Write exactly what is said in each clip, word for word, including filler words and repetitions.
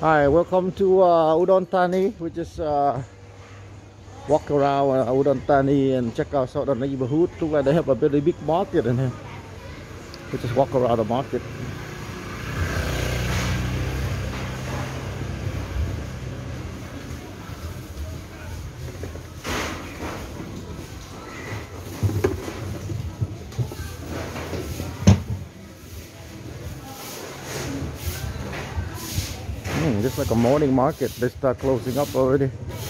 Hi, welcome to uh, Udon Thani. We just uh, walk around uh, Udon Thani and check out some of the neighborhood. Look like they have a very big market in here. We just walk around the market. Hmm, just like a morning market. They start closing up already.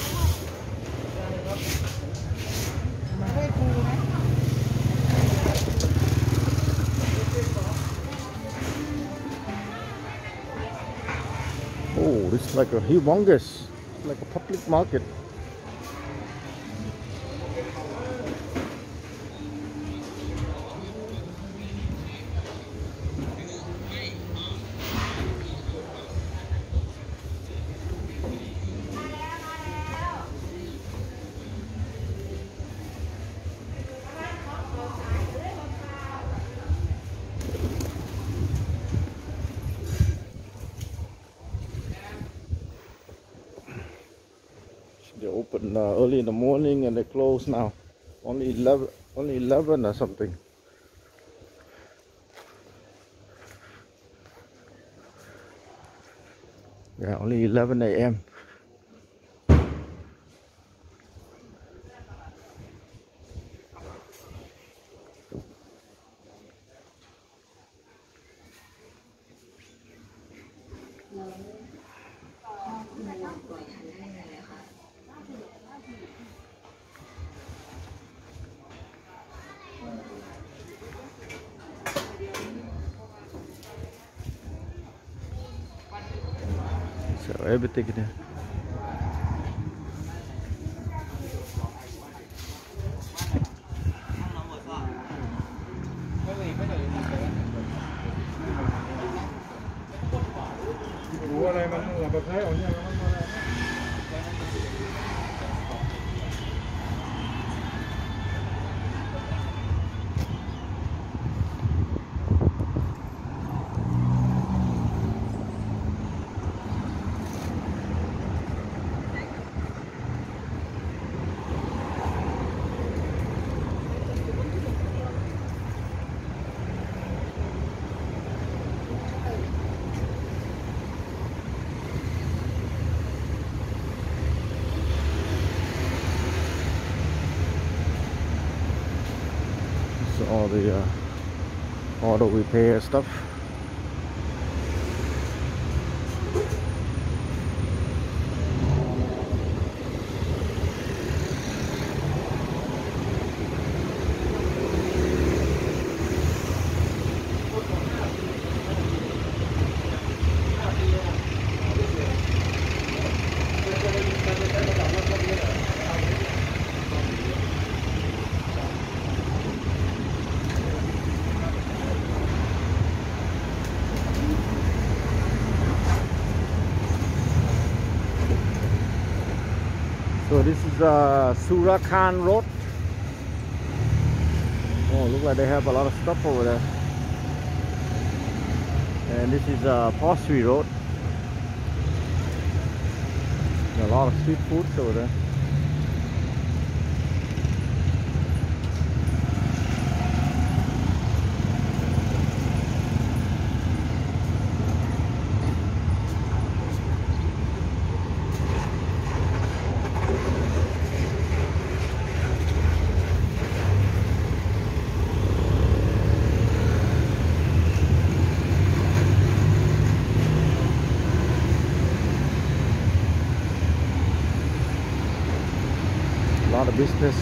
Oh, this is like a humongous, like a public market. They open uh, early in the morning and they close now. Only eleven, only eleven or something. Yeah, only eleven A M So everything in there. So all the uh, auto repair stuff. So this is uh, Surakan Road. Oh, look like they have a lot of stuff over there. And this is uh, Posri Road. A lot of street foods over there. A lot of business.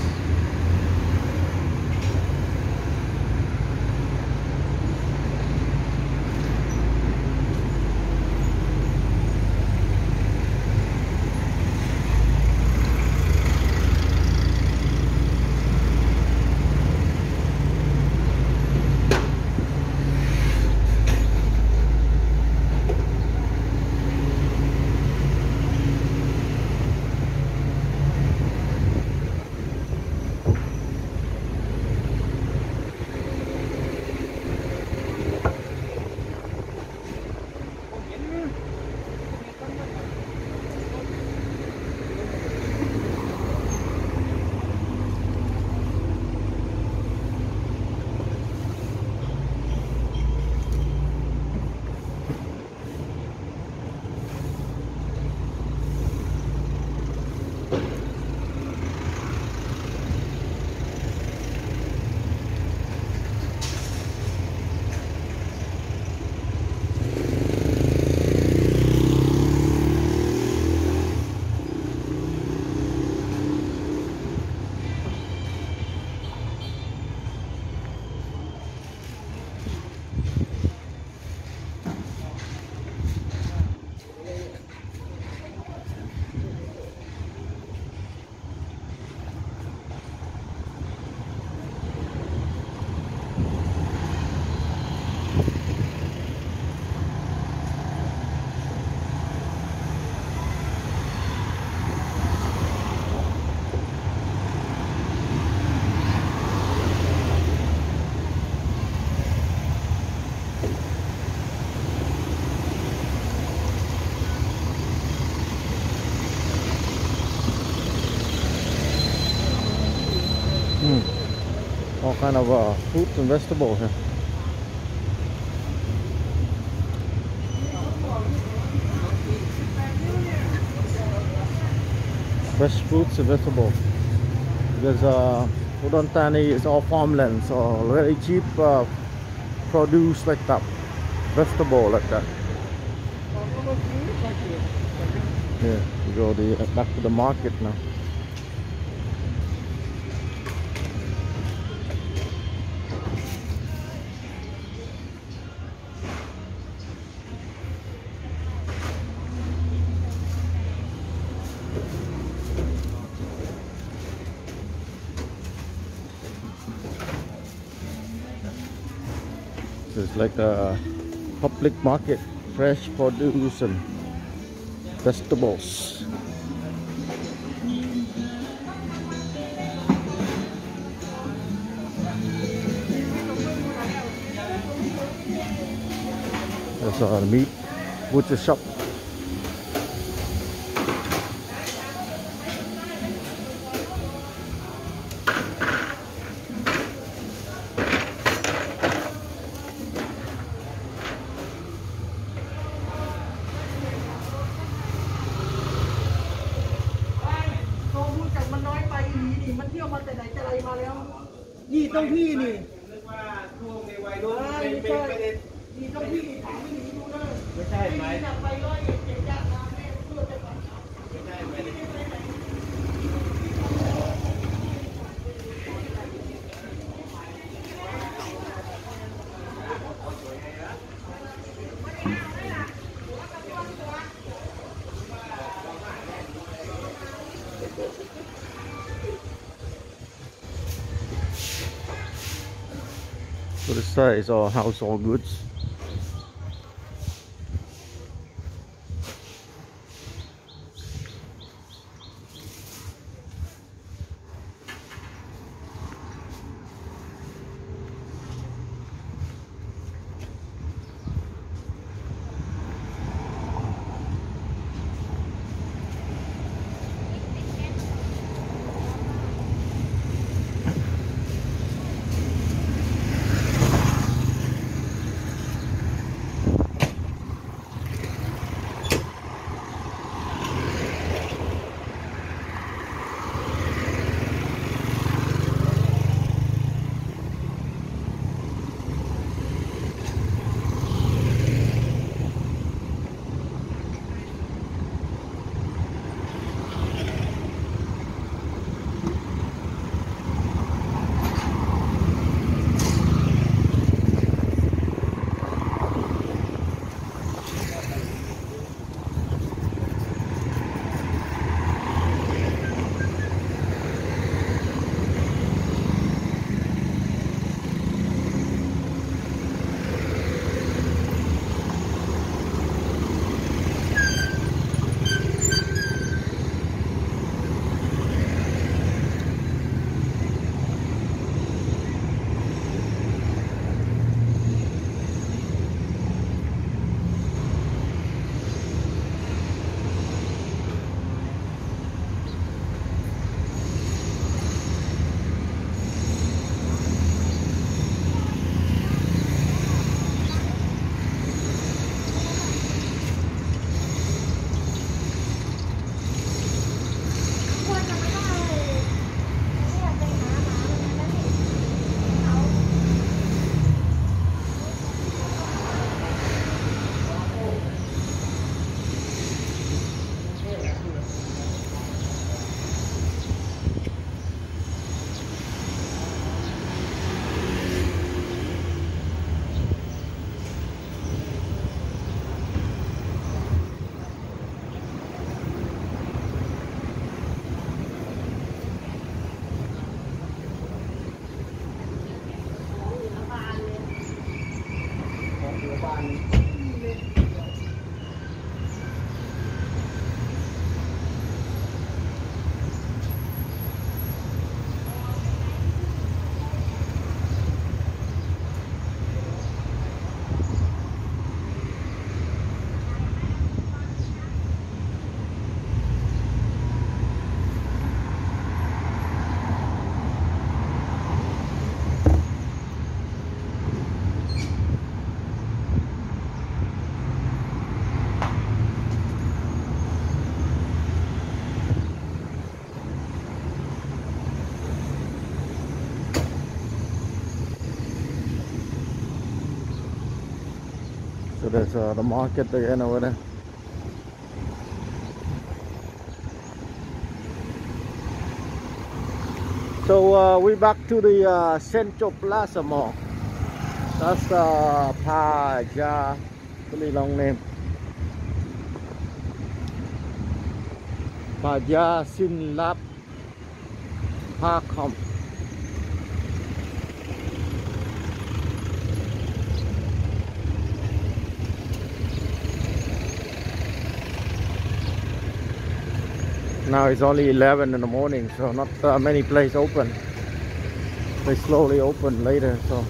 All kind of uh, fruits and vegetables here. Fresh fruits and vegetables. Because uh, Udon Thani is all farmland, so very cheap uh, produce like that, vegetable like that. Yeah, we go the, back to the market now. It's like a public market, fresh produce and vegetables. There's a meat butcher shop. So this side is all household goods. there's uh, the market again over there. So uh, we're back to the uh, Central Plaza Mall. That's uh, Paja, really long name. Paja Sinlap Pakom. Now it's only eleven in the morning, so not uh, many places open. They slowly open later, so.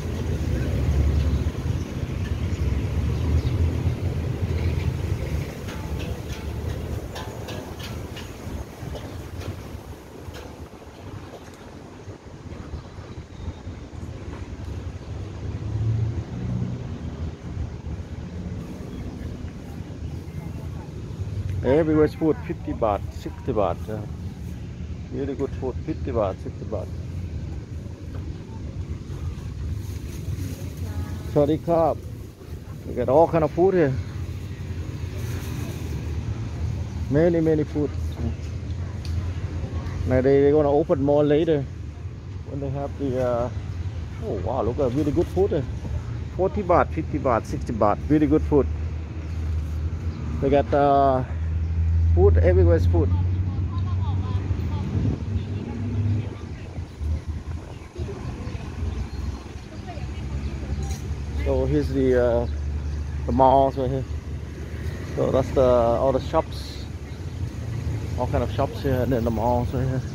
Everywhere's food fifty baht, sixty baht. Uh, really good food, fifty baht, sixty baht. Sorry, carb. You get all kind of food here. Many, many food. Now they, they're gonna open more later when they have the. Uh, oh wow, look at really good food here. forty baht, fifty baht, sixty baht. Really good food. They got. Uh, Food, everywhere's food. So here's the uh, the malls right here. So that's the all the shops, all kind of shops here, and then the malls right here.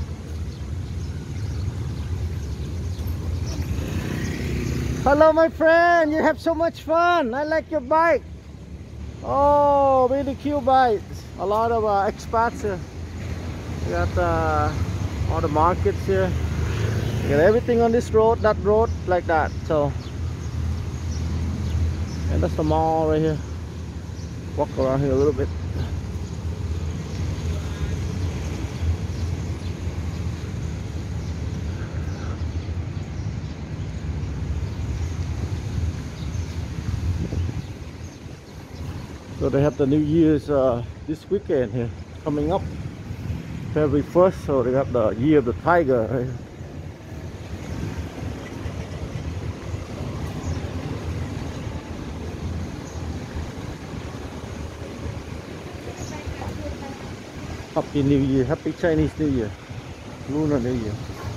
Hello, my friend. You have so much fun. I like your bike. Oh, really cute bike. A lot of uh, expats here. We got uh, all the markets here. You got everything on this road, that road, like that. So, and that's the mall right here. Walk around here a little bit. So they have the New Year's uh, this weekend here coming up, February first. So they have the Year of the Tiger. Right? Happy New Year, Happy Chinese New Year, Lunar New Year.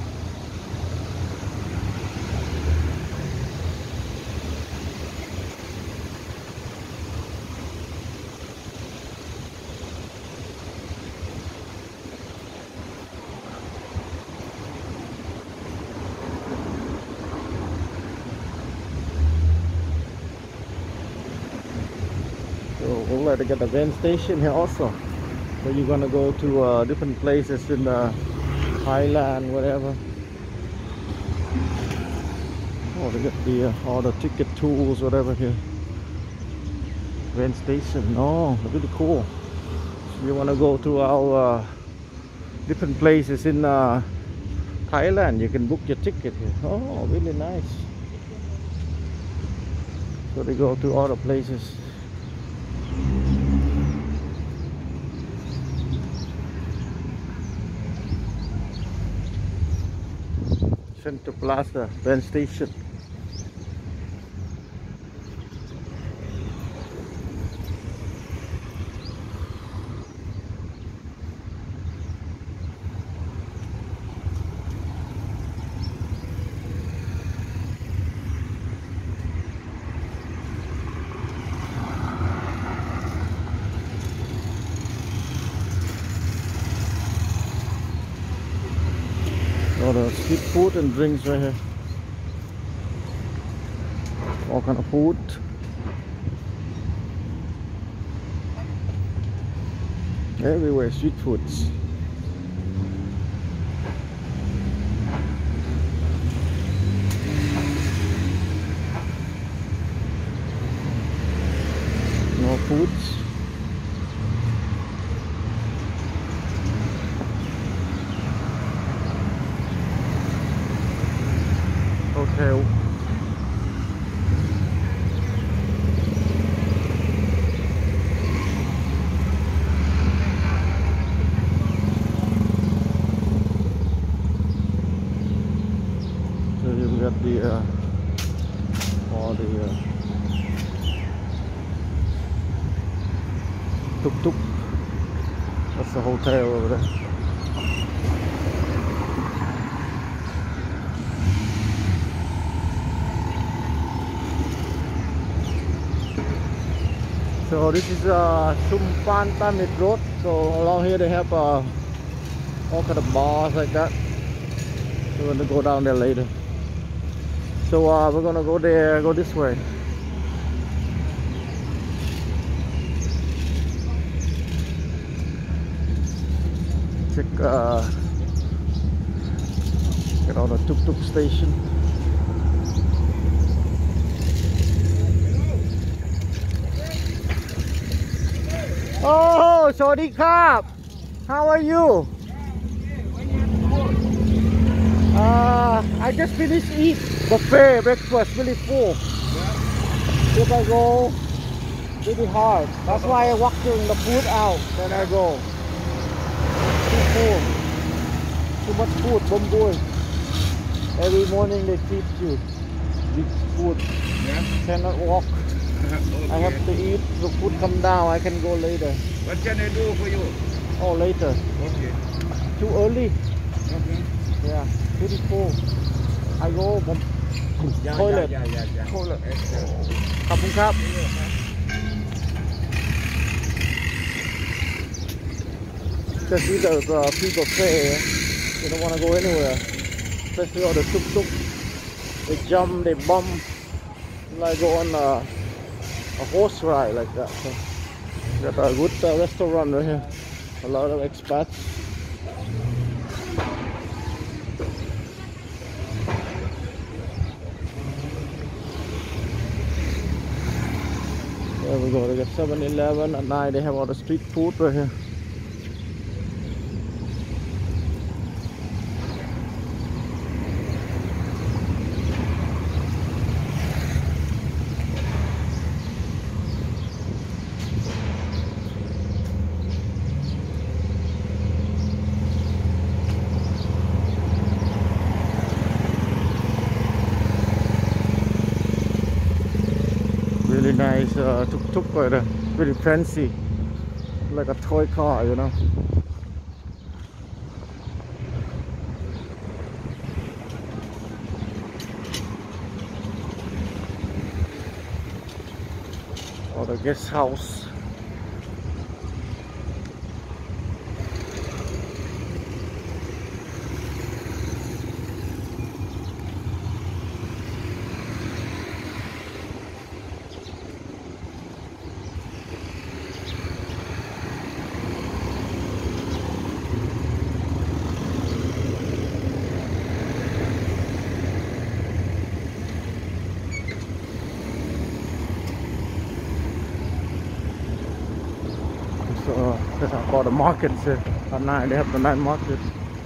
We'll let to get the van station here also. So you're gonna go to uh, different places in uh, Thailand, whatever. Oh, they got the uh, all the ticket tools, whatever here. Van station. Oh, really cool. So you wanna go to our uh, different places in uh, Thailand, you can book your ticket here. Oh, really nice. So they go to all the places. Central Plaza, van station. All the street food and drinks right here. All kind of food. Everywhere street foods. More foods. Hotel. tuk tuk. That's the hotel over there. So this is uh, Chumpan Tamit Road. So along here they have uh, all kind of bars like that. We're gonna go down there later. So uh, we're gonna go there, go this way. Check uh, get on the tuk tuk station. Oh, Sawadee Krap. How are you? Uh, I just finished eat buffet breakfast, really full. If I go really hard, that's why I walking the food out. Then I go. Too full, too much food, bomboy. Every morning they feed you big food. Yeah. Cannot walk. Okay. I have to eat. The food come down. I can go later. What can I do for you? Oh, later. Okay. Too early. Okay. Yeah, pretty full. I go bom Yeah, toilet. yeah, yeah, yeah, yeah. Toilet. Excellent. ขอบคุณครับ Just eat the uh, free buffet. You don't want to go anywhere. Especially all the tuk tuk. They jump, they bump. Like go on a, a horse ride like that. So got a good uh, restaurant right here. A lot of expats. There we go. They got seven eleven at night. They have all the street food right here. Really nice uh, tuk-tuk right there. Really fancy, like a toy car, you know. Or the guest house. So that's how the markets here at night. They have the night markets.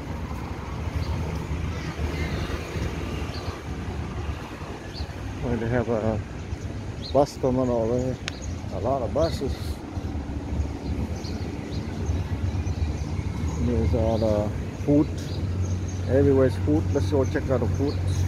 Where they have a bus terminal over here. A lot of buses. There's all the food. Everywhere's food. Let's go check out the food.